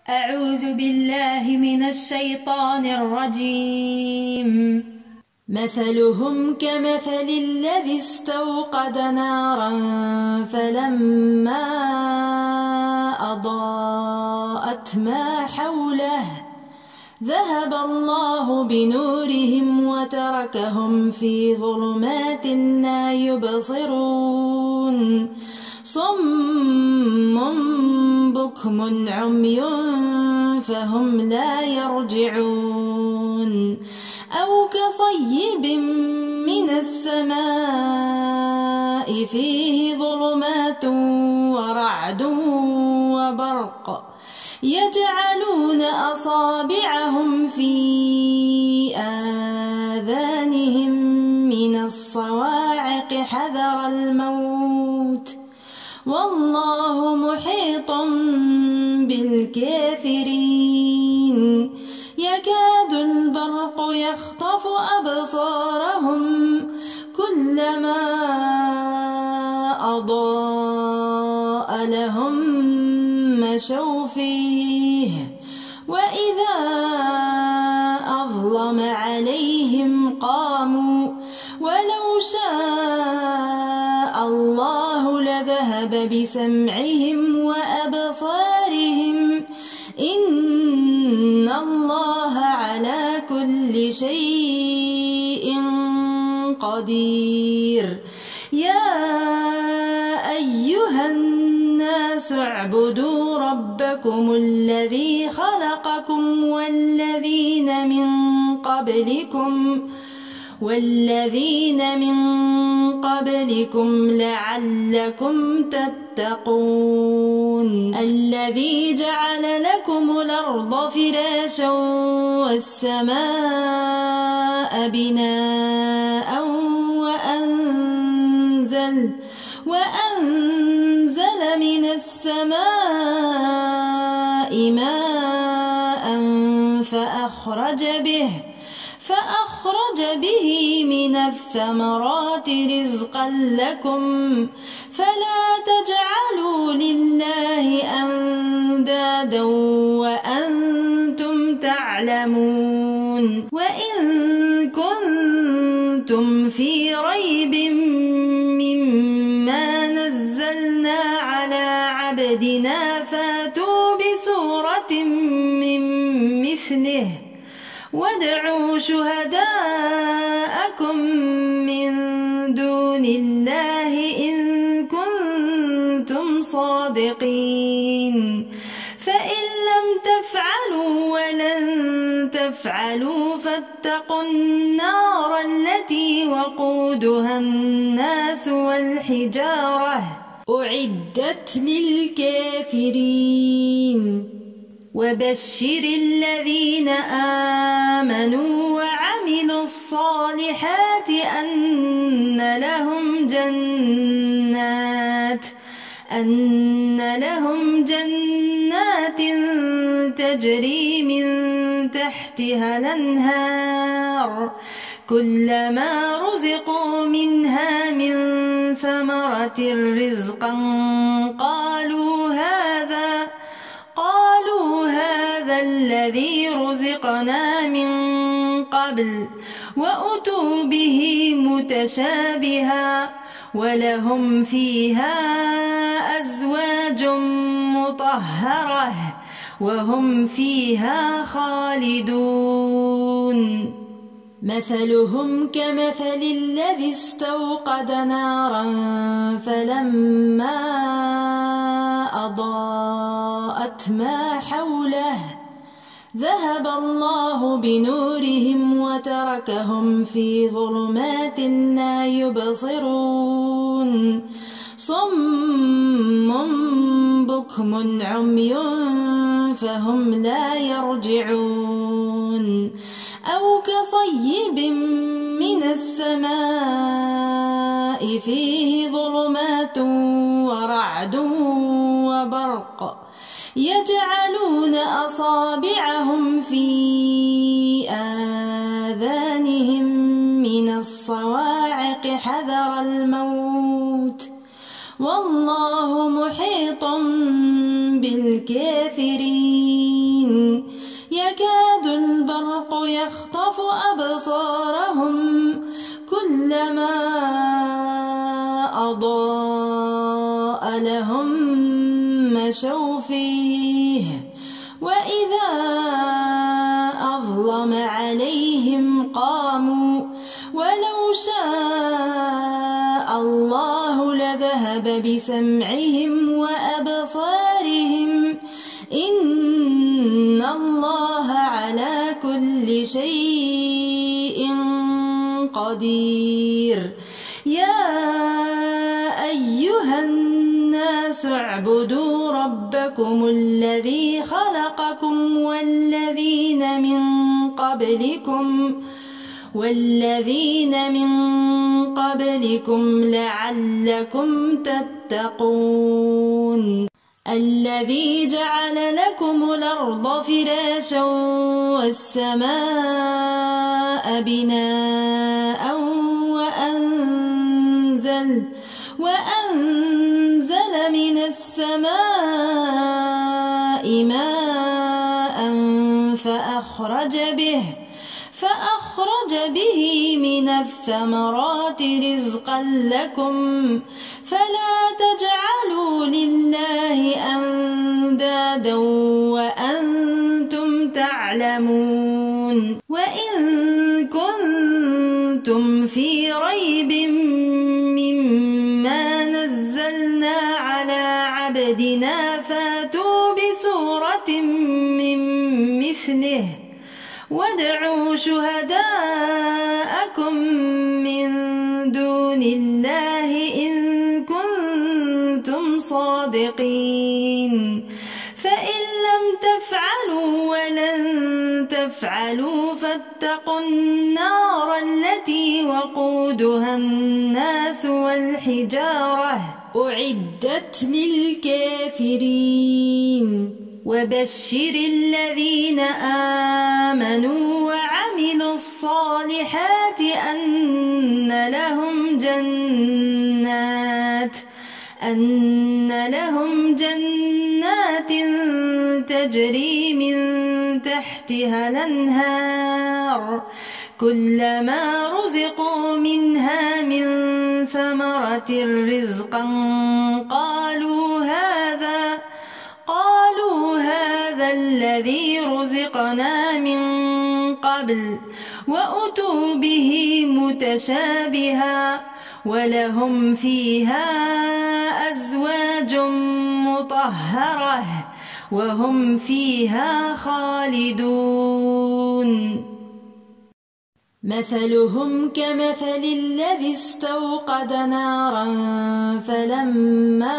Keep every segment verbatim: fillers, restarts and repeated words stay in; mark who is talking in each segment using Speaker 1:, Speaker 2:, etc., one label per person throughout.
Speaker 1: أعوذ بالله من الشيطان الرجيم. مثلهم كمثل الذي استوقد نارا فلما أضاءت ما حوله ذهب الله بنورهم وتركهم في ظلمات لا يبصرون صم بكم عمي فهم لا يرجعون أو كصيب من السماء فيه ظلمات ورعد وبرق يجعلون أصابعهم في آذانهم من الصواعق حذر الموت والله محيط بالكافرين يكاد البرق يخطف أبصارهم كلما أضاء لهم مشوا فيه وإذا أظلم عليهم قاموا ولو شاء الله لذهب بسمعهم وأبصارهم إن الله على كل شيء قدير يا أيها الناس اعبدوا ربكم الذي خلقكم والذين من قبلكم والذين من قبلكم لعلكم تتقون الذي جعل لكم الأرض فراشا والسماء بناء وأنزل وأنزل من السماء ماء فأخرج به فأخرج به من الثمرات رزقا لكم فلا تجعلوا لله أندادا وأنتم تعلمون وإن كنتم في ريب مما نزلنا على عبدنا فاتوا بسورة من مثله وادعوا شهداءكم من دون الله إن كنتم صادقين فإن لم تفعلوا ولن تفعلوا فاتقوا النار التي وقودها الناس والحجارة أعدت للكافرين وبشر الذين آمنوا وعملوا الصالحات أن لهم جنات أن لهم جنات تجري من تحتها الأنهار كلما رزقوا منها من ثمرة رزقا قالوا هذا قالوا هذا الذي رزقنا من قبل وأتوا به متشابها ولهم فيها أزواج مطهرة وهم فيها خالدون مثلهم كمثل الذي استوقد نارا فلما أضاءت ما حوله ذهب الله بنورهم وتركهم في ظلمات لا يبصرون صم بكم عمي فهم لا يرجعون أو كصيب من السماء فيه ظلمات ورعد وبرق يجعلون أصابعهم في آذانهم من الصواعق حذر الموت والله محيط بالكافرين يكاد البرق يخطف أبصارهم كلما أضاء لهم مشوا فيه وإذا أظلم عليهم قاموا ولو شاء الله لذهب بسمعهم وأبصارهم إن الله على كل شيء قدير يا أيها الناس اعبدوا ربكم الذي خلقكم والذين من قبلكم والذين من قبلكم لعلكم تتقون الذي جعل لكم الأرض فراشا والسماء بناء وأنزل وأنزل من السماء ماء فأخرج به فأخرج به من الثمرات رزقا لكم فلا تجعلوا لله أندادا وأنتم تعلمون وإن كنتم في ريب مما نزلنا على عبدنا فاتوا بسورة من مثله وادعوا شهداءكم من دون الله إن كنتم صادقين فإن لم تفعلوا ولن تفعلوا فاتقوا النار التي وقودها الناس والحجارة أعدت للكافرين وبشر الذين آمنوا وعملوا الصالحات أن لهم جنات أن لهم جنات تجري من تحتها الأنهار كلما رزقوا منها من ثمرة رزقا قالوا هذا قالوا هذا الذي رزقنا من قبل وأتوا به متشابها ولهم فيها أزواج مطهرة وهم فيها خالدون مثلهم كمثل الذي استوقد نارا فلما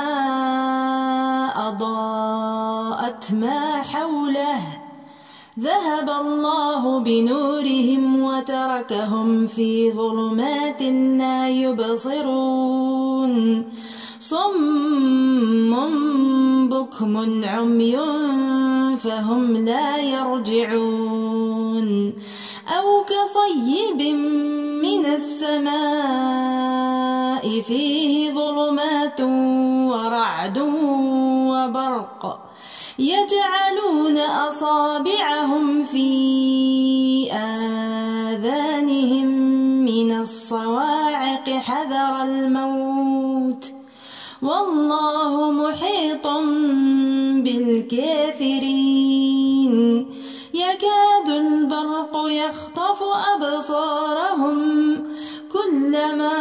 Speaker 1: أضاءت ما حوله ذهب الله بنورهم وتركهم في ظلمات لا يبصرون صم بكم عمي فهم لا يرجعون أو كصيب من السماء فيه ظلمات ورعد وبرق يجعلون أصابعهم في آذانهم من الصواعق حذر الموت والله محيط بالكافرين يكاد البرق يخطف أبصارهم كلما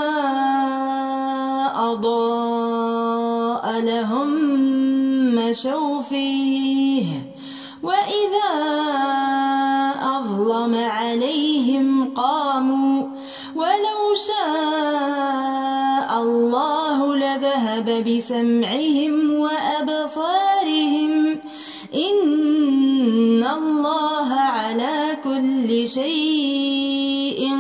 Speaker 1: أضاء لهم مشوا فيه وإذا أظلم عليهم قاموا ولو شاء الله لذهب بسمعهم وأبصارهم إن الله على كل شيء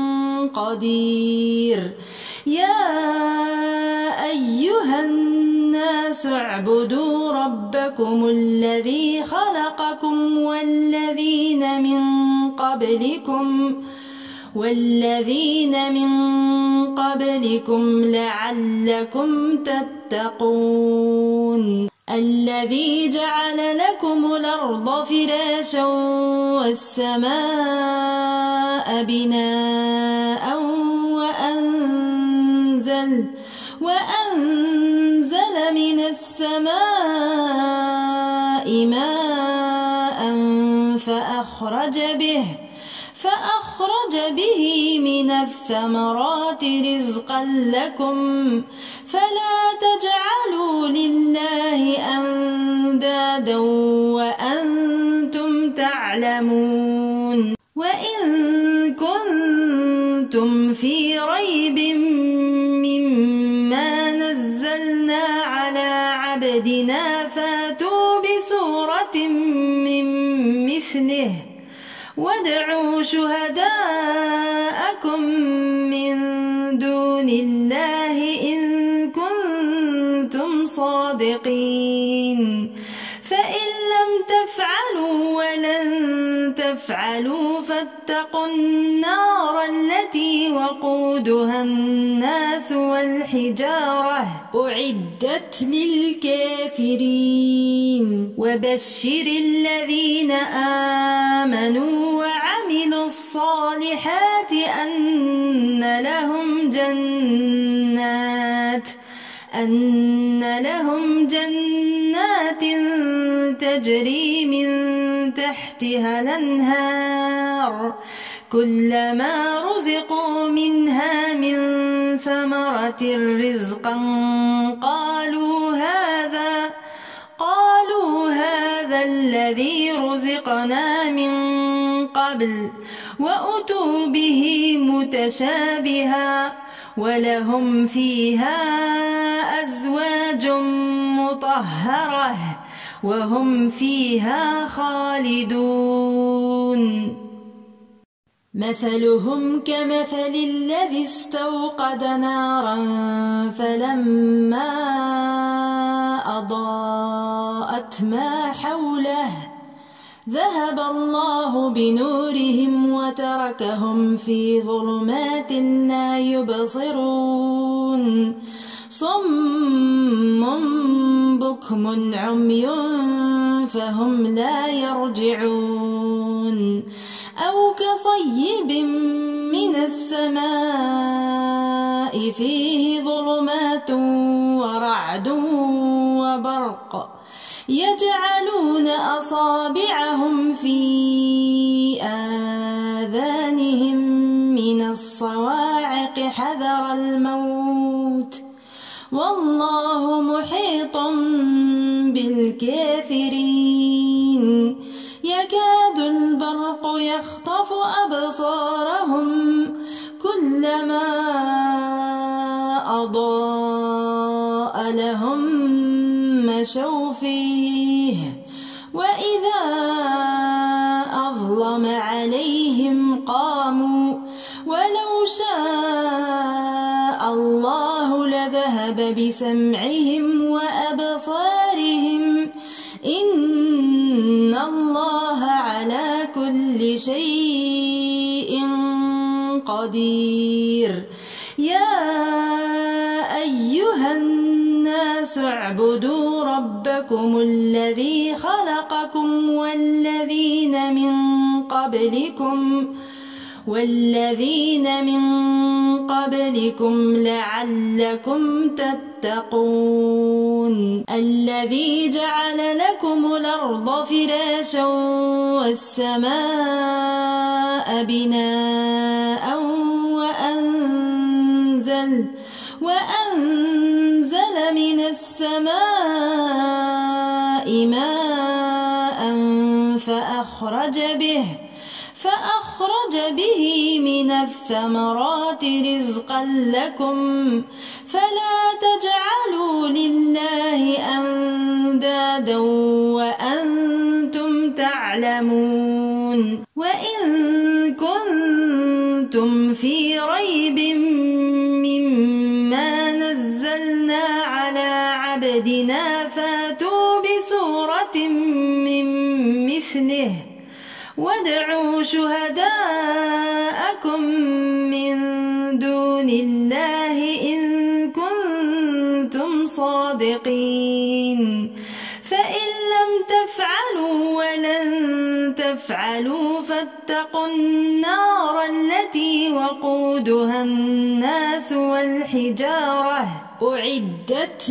Speaker 1: قدير يا أيها الناس اعبدوا ربكم الذي خلقكم والذين من قبلكم والذين من قبلكم لعلكم تتقون الذي جعل لكم الأرض فراشا والسماء بناء وأنزل, وأنزل من السماء ماء فأخرج به فأخرج به من الثمرات رزقا لكم فلا تجعلوا لله أندادا وأنتم تعلمون. وإن كنتم في ريب مما نزلنا على عبدنا فاتوا بسورة من مثله وادعوا شهداءكم من دون الله إن كنتم صادقين. فإن لم تفعلوا ولن تفعلوا فاتقوا النار التي وقودها الناس والحجارة أعدت للكافرين. وبشر الذين آمنوا وعملوا الصالحات أن لهم جنات أن لهم جنات تجري من تحتها الأنهار كلما رزقوا منها من ثمرة رزقا قالوا هذا قالوا هذا الذي رزقنا من قبل وأتوا به متشابها ولهم فيها أزواج مطهرة وهم فيها خالدون. مثلهم كمثل الذي استوقد نارا فلما أضاءت ما حوله ذهب الله بنورهم وتركهم في ظلمات لا يبصرون صم بكم عمي فهم لا يرجعون. أو كصيب من السماء فيه ظلمات ورعد وبرق يجعلون أصابعهم في آذانهم من الصواعق حذر الموت والله محيط بالكافرين. يكاد البرق يخطف أبصارهم كلما أضاء لهم مشوا فيه وإذا أظلم عليهم قاموا ولو شاء الله لذهب بسمعهم وأبصارهم إن الله على كل شيء قدير. يا أيها الناس اعبدوا ربكم الذي خلقكم والذين من قبلكم والذين من قبلكم لعلكم تتقون. الذي جعل لكم الأرض فراشا والسماء بناء وأنزل وأنزل من السماء ماء فأخرج به فأخرج به من الثمرات رزقا لكم فلا تجعلوا لله أندادا وأنتم تعلمون. وإن كنتم في ريب مما نزلنا على عبدنا فاتوا بسورة من مثله وادعوا شهداءكم من دون الله إن كنتم صادقين. تفعلوا فاتقوا النار التي وقودها الناس والحجارة أعدت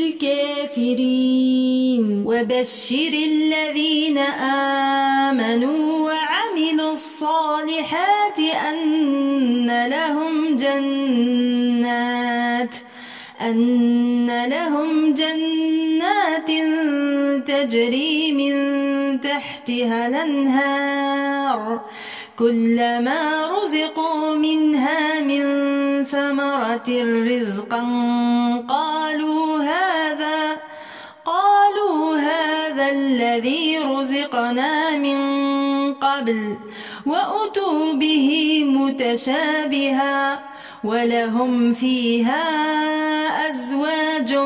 Speaker 1: للكافرين وبشر الذين آمنوا وعملوا الصالحات أن لهم جنات أن لهم جنات تجري من تحتها الأنهار كلما رزقوا منها من ثمرة رزقا قالوا هذا قالوا هذا الذي رزقنا من قبل وأتوا به متشابها ولهم فيها أزواج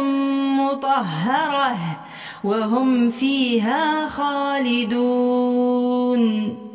Speaker 1: مطهرة وهم فيها خالدون.